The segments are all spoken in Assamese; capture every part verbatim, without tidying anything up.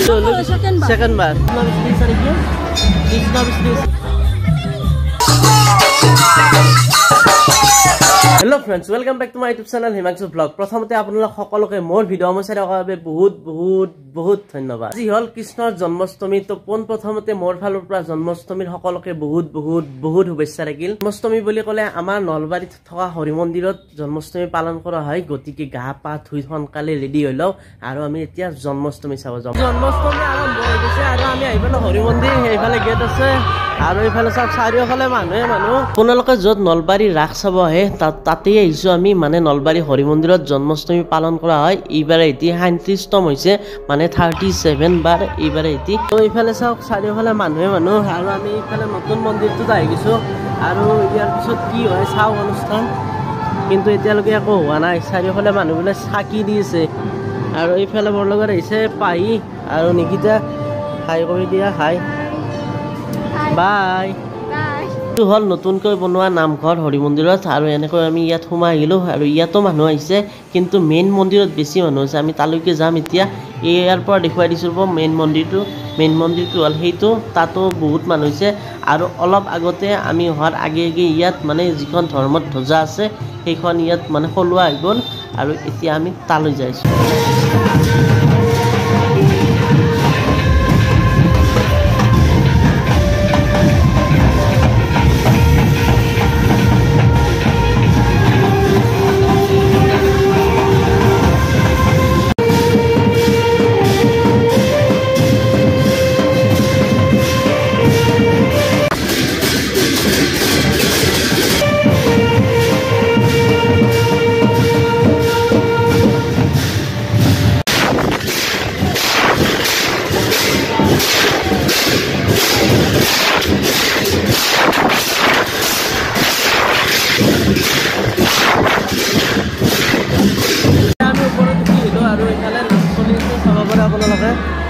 second bar. Hello friends, welcome back to my YouTube channel Himanshu Vlog. প্ৰথমতে আপোনালোক সকলোকে মোৰ ভিডিও মই চাই থকা বাবে বহুত বহুত বহুত ধন্যবাদ। আজি হল কৃষ্ণৰ জন্মাষ্টমী, তো পোন প্ৰথমতে মোৰ ফালৰ পৰা জন্মাষ্টমীৰ সকলোকে বহুত বহুত বহুত শুভেচ্ছা থাকিল। জন্মাষ্টমী বুলি ক'লে আমাৰ নলবাৰীত থকা হৰি মন্দিৰত জন্মাষ্টমী পালন কৰা হয়, গতিকে গা পা ধুই সোনকালে ৰেডি হৈ লওঁ আৰু আমি এতিয়া জন্মাষ্টমী চাব যাওঁ। জন্মাষ্টমী আৰম্ভ হৈ গৈছে আৰু আমি আহিবলৈ হৰি মন্দিৰ, সেইফালে গেট আছে আৰু এইফালে চব চাৰিওফালে মানুহে মানুহ। আপোনালোকে য'ত নলবাৰী ৰাস চাব আহে তাত তাতেই আহিছোঁ আমি, মানে নলবাৰী হৰি মন্দিৰত জন্মাষ্টমী পালন কৰা হয়। এইবাৰে এটি সাঁত্ৰিশতম হৈছে, মানে থাৰ্টি ছেভেন বাৰ এইবাৰে এটি। তো এইফালে চাওক চাৰিওফালে মানুহে মানুহ আৰু আমি এইফালে নতুন মন্দিৰটোত আহি গৈছোঁ আৰু ইয়াৰ পিছত কি হয় চাওক অনুষ্ঠান, কিন্তু এতিয়ালৈকে একো হোৱা নাই। চাৰিওফালে মানুহবিলাক চাকি দি আছে আৰু এইফালে মোৰ লগত আহিছে পাহি আৰু নিকিতা। হাই কৰি দিয়া, হাই বাই। এইটো হ'ল নতুনকৈ বনোৱা নামঘৰ হৰি মন্দিৰত আৰু এনেকৈ আমি ইয়াত সোমাই আহিলোঁ আৰু ইয়াতো মানুহ আহিছে, কিন্তু মেইন মন্দিৰত বেছি মানুহ আছে। আমি তালৈকে যাম এতিয়া। ইয়াৰ পৰা দেখুৱাই দিছোঁ ৰ'ব মেইন মন্দিৰটো। মেইন মন্দিৰটো হ'ল সেইটো, তাতো বহুত মানুহ হৈছে আৰু অলপ আগতে আমি অহাৰ আগে আগে ইয়াত মানে যিখন ধৰ্মত ধ্বজা আছে সেইখন ইয়াত মানে সলোৱা হৈ গ'ল আৰু এতিয়া আমি তালৈ যাইছোঁ। আপোনালোকে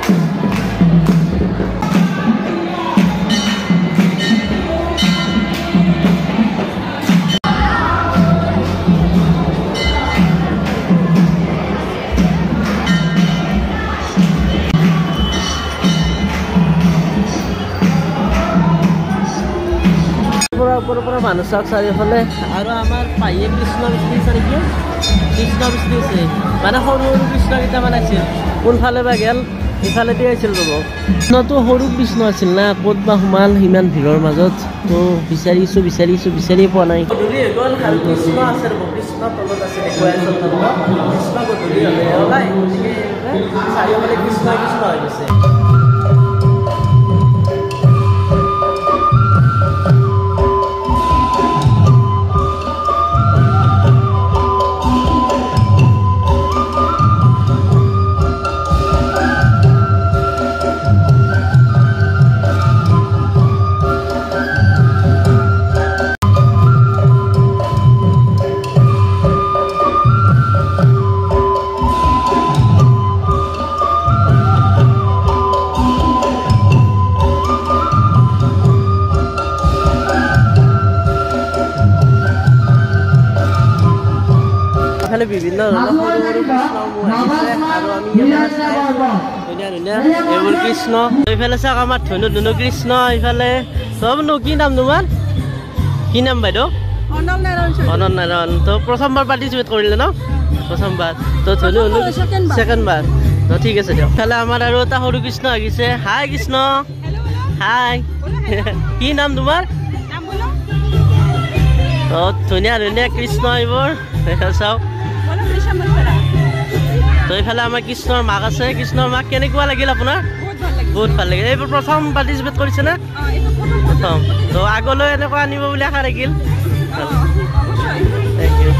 ওপৰৰ পৰা মানুহ চাওক চাৰিওফালে আৰু আমাৰ পাহিয়ে কৃষ্ণ বিষ্ণু আছে নেকি, কৃষ্ণ বিষ্ণু আছে, মানে সৰু সৰু কৃষ্ণকেইটা মানে আছিল। কোনফালে বা গেল, ইফালে দি আছিল ৰ'ব। কৃষ্ণটো সৰু কৃষ্ণ আছিল না, ক'ত বা সোমাল ইমান ভিৰৰ মাজত, তো বিচাৰিছোঁ বিচাৰিছোঁ বিচাৰি পোৱা নাই। গধূলি হৈ গ'ল আৰু কৃষ্ণ আছে ৰ'ব, কৃষ্ণ তলত আছে দেখুৱাই আছোঁ আপোনালোকক। কৃষ্ণ গধূলি হ'লে ওলাই, গতিকে চাৰিওফালে কৃষ্ণ কৃষ্ণ হৈ গৈছে। বিভিন্ন ধৰণৰ সৰু সৰু কৃষ্ণ আৰু আমি ধুনীয়া ধুনীয়া এইবোৰ কৃষ্ণ। এইফালে চাওক আমাৰ ধনু ধনু কৃষ্ণ। এইফালে চবনো কি নাম তোমাৰ, কি নাম বাইদেউ? অনন্ত নাৰায়ণ। তো প্ৰথমবাৰ পাৰ্টিচিপেট কৰিলে ন, প্ৰথমবাৰ। তো ধনু ধনু ছেকেণ্ড বাৰ। তো ঠিক আছে দিয়ক। ইফালে আমাৰ আৰু এটা সৰু কৃষ্ণ আহিছে। হাই কৃষ্ণ, হাই। কি নাম তোমাৰ? তো ধুনীয়া ধুনীয়া কৃষ্ণ এইবোৰ চাওক। তো এইফালে আমাৰ কৃষ্ণৰ মাক আছে। কৃষ্ণৰ মাক কেনেকুৱা লাগিল আপোনাৰ? বহুত ভাল লাগিল। এইবোৰ প্ৰথম পাৰ্টিচিপেট কৰিছে নে? প্ৰথম। তো আগলৈ এনেকুৱা আনিব বুলি আশা থাকিল। Thank U.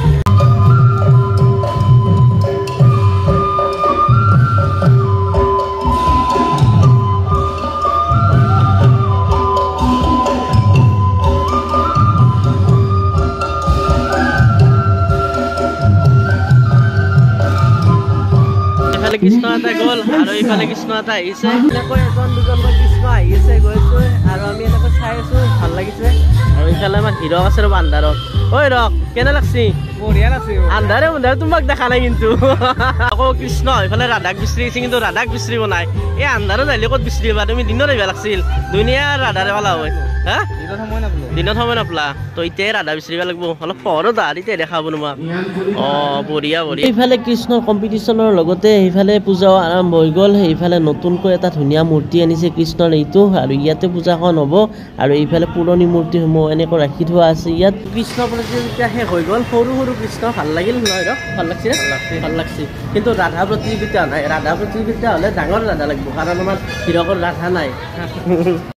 কৃষ্ণ এটা গ'ল আৰু এইফালে কৃষ্ণ এটা আহিছে। এনেকৈ এজন দুজনকৈ কৃষ্ণ আহি আছে গৈছে আৰু আমি এনেকৈ চাই আছো, ভাল লাগিছে। আৰু এইফালে আমাৰ হিৰক আছে ৰ'ব আন্ধাৰত। ঐ ৰক কেনে লাগছি? আন্ধাৰে আন্ধাৰে তোমাক দেখা নাই কিন্তু আকৌ কৃষ্ণ এইফালে ৰাধাক বিচাৰিছে কিন্তু ৰাধাক বিচাৰিব নাই এই আন্ধাৰত আহিলে ক'ত বিচাৰিবা তুমি দিনত আহিব লাগিছিল দুনিয়া ৰাধাৰে পালা হয় হা দিনত সময় নাপলা তো এতিয়াই ৰাধা বিচাৰিব লাগিব অলপ পোহৰত আহ তেতিয়া দেখাব তোমাক অ বঢ়িয়া বঢ়িয়া এইফালে কৃষ্ণৰ কম্পিটিশ্যনৰ লগতে সেইফালে পূজাও আৰম্ভ হৈ গ'ল সেইফালে নতুনকৈ এটা ধুনীয়া মূৰ্তি আনিছে কৃষ্ণৰ এইটো আৰু ইয়াতে পূজাখন হ'ব আৰু এইফালে পুৰণি মূৰ্তিসমূহ এনেকৈ ৰাখি থোৱা আছে ইয়াত কৃষ্ণ প্ৰতিযোগিতা শেষ হৈ গ'ল সৰু সৰু কৃষ্ণ ভাল লাগিল নহয় ৰ ভাল লাগছে ভাল লাগছে কিন্তু ৰাধা প্ৰতিযোগিতা নাই ৰাধা প্ৰতিযোগিতা হ'লে ডাঙৰ ৰাধা লাগিব কাৰণ আমাৰ হীৰকৰ ৰাধা নাই